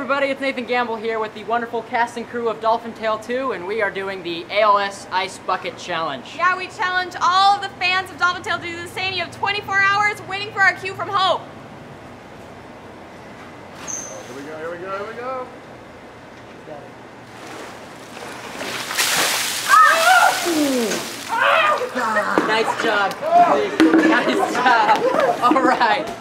everybody, it's Nathan Gamble here with the wonderful cast and crew of Dolphin Tale 2, and we are doing the ALS Ice Bucket Challenge. Yeah, we challenge all of the fans of Dolphin Tale to do the same. You have 24 hours waiting for our cue from Hope. Here we go, here we go, here we go. Nice job. Nice job. All right.